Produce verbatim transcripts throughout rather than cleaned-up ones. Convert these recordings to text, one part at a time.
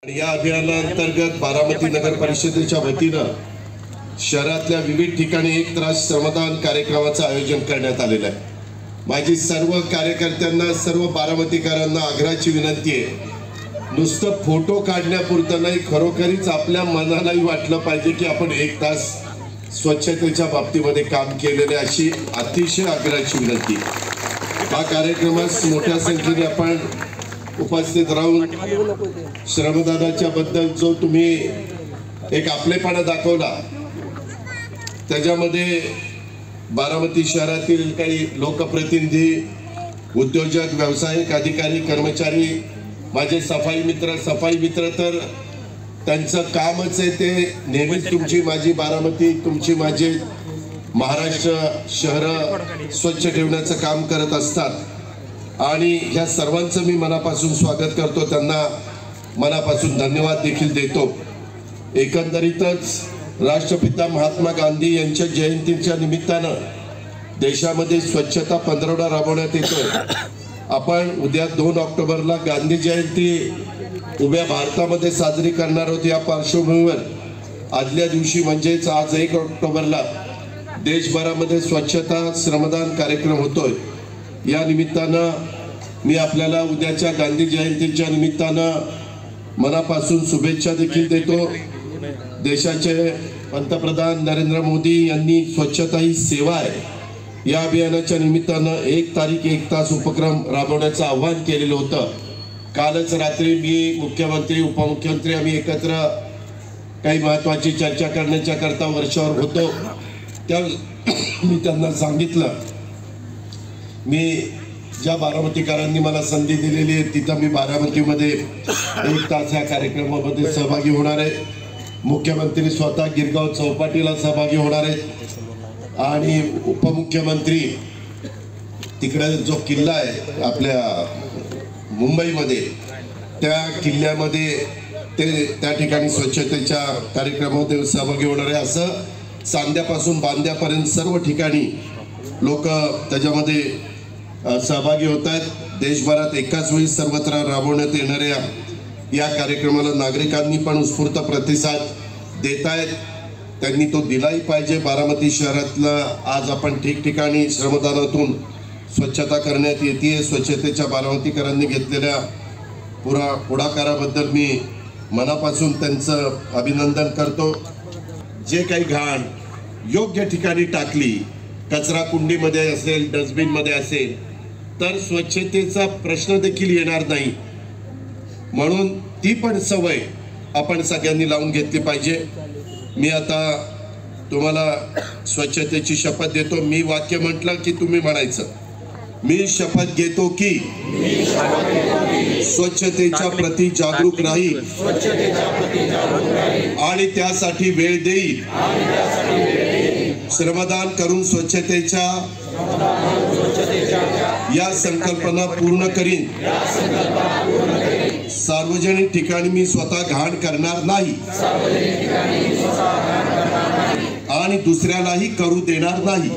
या अभियानांतर्गत बारामती नगर परिषदेच्या वतीनं शहरातल्या विविध ठिकाणी एक त्रास श्रमदान कार्यक्रमाचं आयोजन करण्यात आलेलं आहे। माझी सर्व कार्यकर्त्यांना, सर्व बारामतीकरांना आग्रहाची विनंती आहे, नुसतं फोटो काढण्यापुरतं नाही, खरोखरीच आपल्या मनालाही वाटलं पाहिजे की आपण एक तास स्वच्छतेच्या बाबतीमध्ये काम केलेले, अशी अतिशय आग्रहाची विनंती। हा कार्यक्रमास मोठ्या संख्येने आपण उपस्थित राहून श्रमदानाच्या बद्दल जो तुम्ही एक आपलेपणा दाखवला, त्याच्यामध्ये बारामती शहरातील काही लोकप्रतिनिधी, उद्योजक, व्यावसायिक, अधिकारी, कर्मचारी, माझे सफाई मित्र सफाई मित्र तर त्यांचं कामच आहे ते नेहमीच तुमची माझी बारामती, तुमची माझे महाराष्ट्र शहर स्वच्छ ठेवण्याचं काम करत असतात आणि ह्या सर्वांचं मी मनापासून स्वागत करतो, त्यांना मनापासून धन्यवाद देखील देतो। एकंदरीतच राष्ट्रपिता महात्मा गांधी यांच्या जयंतीच्या निमित्तानं देशामध्ये स्वच्छता पंधरवडा राबवण्यात येतोय। आपण उद्या दोन ऑक्टोबरला गांधी जयंती उभ्या भारतामध्ये साजरी करणार आहोत। या पार्श्वभूमीवर आदल्या दिवशी म्हणजेच आज एक ऑक्टोबरला देशभरामध्ये स्वच्छता श्रमदान कार्यक्रम होतोय। या निमित्तानं मी आपल्याला उद्याच्या गांधी जयंतीच्या निमित्तानं मनापासून शुभेच्छा देखील देतो। देशाचे पंतप्रधान नरेंद्र मोदी यांनी स्वच्छता ही सेवा आहे या अभियानाच्या निमित्तानं एक तारीख एक तास उपक्रम राबवण्याचं आवाहन केलेलं होतं। कालच रात्री मी मुख्यमंत्री, उपमुख्यमंत्री आम्ही एकत्र काही महत्त्वाची चर्चा करण्याच्या करता वर्षावर होतो। त्या मी त्यांना सांगितलं, मी ज्या बारामतीकरांनी मला संधी दिलेली आहे तिथं मी बारामतीमध्ये एक तास या कार्यक्रमामध्ये सहभागी होणार आहे। मुख्यमंत्री स्वतः गिरगाव चौपाटीला सहभागी होणार आहेत आणि उपमुख्यमंत्री तिकडे जो किल्ला आहे आपल्या मुंबईमध्ये, त्या किल्ल्यामध्ये ते त्या ठिकाणी स्वच्छतेच्या कार्यक्रमामध्ये सहभागी होणार आहे। असं सांध्यापासून बांध्यापर्यंत सर्व ठिकाणी लोक त्याच्यामध्ये सहभागी होत आहेत। देशभरात एकाच वेळी सर्वत्र राबवण्यात येणाऱ्या या कार्यक्रमाला नागरिकांनी पण उत्स्फूर्त प्रतिसाद देत आहेत, त्यांनी तो दिलाही पाहिजे। बारामती शहरातला आज आपण ठिकठिकाणी श्रमदानातून स्वच्छता करण्यात येते। स्वच्छतेच्या बारामतीकरांनी घेतलेल्या पुरा पुढाकाराबद्दल मी मनापासून त्यांचं अभिनंदन करतो। जे काही घाण योग्य ठिकाणी टाकली, कचरा कुंडीमध्ये असेल, डस्टबिनमध्ये असेल, तर स्वच्छतेचा प्रश्न देखील येणार नाही। म्हणून ती पण सवय आपण सगळ्यांनी लावून घेतली पाहिजे। मी आता तुम्हाला स्वच्छतेची शपथ देतो। मी वाक्य म्हटलं की तुम्ही म्हणायचं, मी शपथ घेतो की स्वच्छतेच्या प्रती जागरूक राहील आणि त्यासाठी वेळ देईल, श्रमदान करून स्वच्छतेच्या या संकल्पना पूर्ण करीन, सार्वजनिक ठिकाणी मी स्वतः घाण करणार नाही आणि दुसऱ्यालाही करू देणार नाही।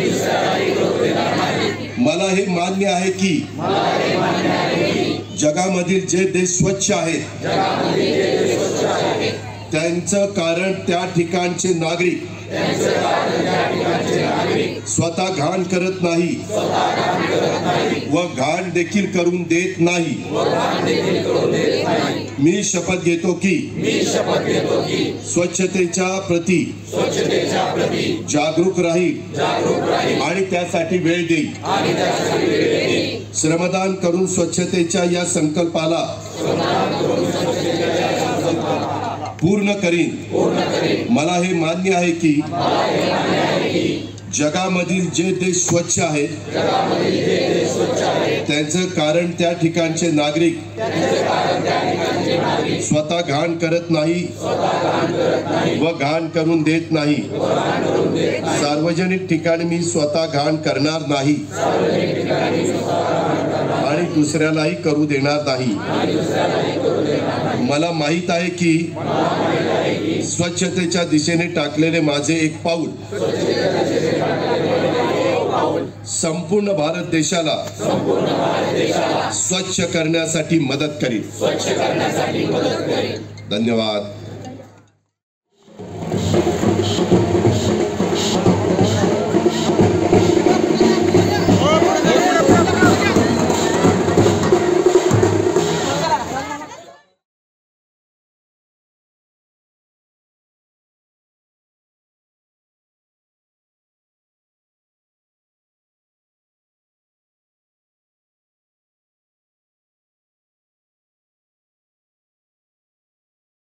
मला हे मान्य आहे की जगामधील जे देश स्वच्छ आहेत त्यांचं कारण त्या ठिकाणचे नागरिक स्वतः घाण करत नाही व घाण देखील करून देत नाही। मी शपथ घेतो की स्वच्छतेच्या प्रती जागरूक राहील आणि त्यासाठी वेळ देईल, श्रमदान करून स्वच्छतेच्या या संकल्पाला पूर्ण करीन। मला हे मान्य आहे की जगामधील जे देश स्वच्छ आहेत त्यांचं कारण त्या ठिकाणचे नागरिक स्वतः घाण करत नाही व घाण करून देत नाही। सार्वजनिक ठिकाणी मी स्वतः घाण करणार नाही आणि दुसऱ्यालाही करू देणार नाही। मला माहित आहे की स्वच्छतेच्या दिशेने टाकलेले माझे एक पाऊल संपूर्ण भारत देशाला स्वच्छ करण्यासाठी मदत करील. धन्यवाद.